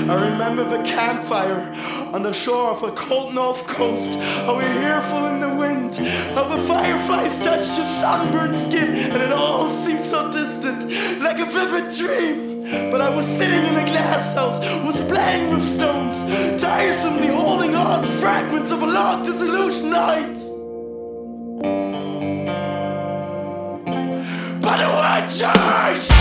I remember the campfire on the shore of a cold north coast, how we hear full in the wind, how the fireflies touched your sunburned skin, and it all seemed so distant, like a vivid dream. But I was sitting in a glass house, was playing with stones, tiresomely holding on to fragments of a long disillusioned night. But the white church